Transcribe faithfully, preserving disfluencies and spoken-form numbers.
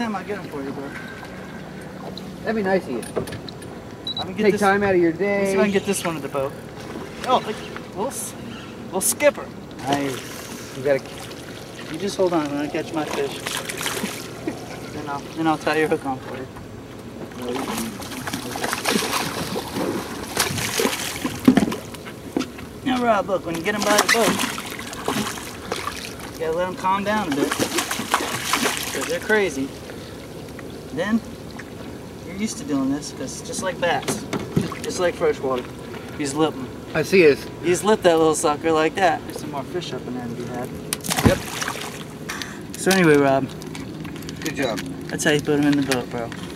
time I get them for you, bro. That'd be nice of you. I'm gonna get Take this, time out of your let me see day. if I can get this one at the boat. Oh, look, little, little skipper. Nice. You gotta. You just hold on when I catch my fish. then, I'll, then I'll tie your hook on for you. Now, Rob, look, when you get them by the boat, you gotta let them calm down a bit. Because they're crazy. Then, you're used to doing this, because just like bass, just like freshwater, you just lip them. I see it. You just lip that little sucker like that. There's some more fish up in there to be had. Yep. So anyway, Rob. Good job. That's how you put them in the boat, bro.